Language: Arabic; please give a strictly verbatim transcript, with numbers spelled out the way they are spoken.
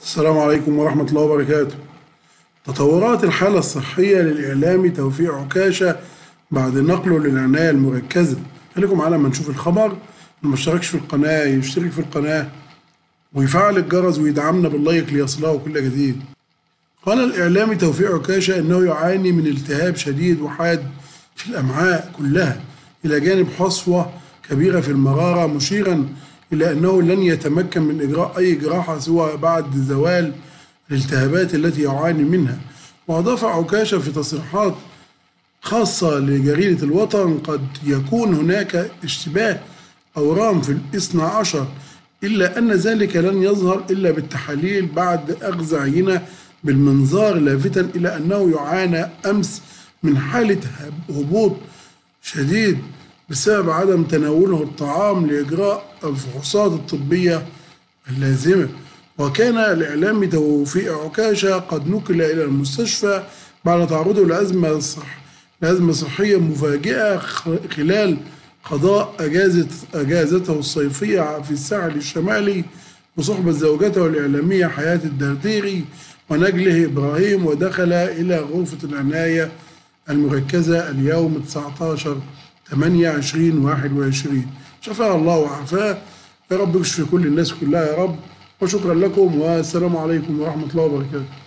السلام عليكم ورحمة الله وبركاته. تطورات الحالة الصحية للإعلامي توفيق عكاشة بعد نقله للعناية المركزة. خليكم معانا لما نشوف الخبر. اللي ما اشتركش في القناة يشترك في القناة ويفعل الجرس ويدعمنا باللايك ليصله كل جديد. قال الإعلامي توفيق عكاشة إنه يعاني من التهاب شديد وحاد في الأمعاء كلها إلى جانب حصوة كبيرة في المرارة، مشيرا إلى أنه لن يتمكن من إجراء أي جراحة سوى بعد زوال الالتهابات التي يعاني منها. وأضاف عكاشة في تصريحات خاصة لجريدة الوطن: قد يكون هناك اشتباه أورام في الاثنى عشر، إلا أن ذلك لن يظهر إلا بالتحاليل بعد أخذ عينة بالمنظار، لافتا إلى أنه يعانى أمس من حالة هبوط شديد بسبب عدم تناوله الطعام لإجراء الفحوصات الطبية اللازمة. وكان الإعلامي توفيق عكاشة قد نقل إلى المستشفى بعد تعرضه لأزمة صح لأزمة صحية مفاجئة خلال قضاء أجازة أجازته الصيفية في الساحل الشمالي بصحبة زوجته الإعلامية حياة الدرديري ونجله إبراهيم، ودخل إلى غرفة العناية المركزة اليوم تسعة عشر ثمانية عشرين واحد وعشرين. شفاه الله وعافاه، يا رب يشفي كل الناس كلها يا رب. وشكرا لكم والسلام عليكم ورحمة الله وبركاته.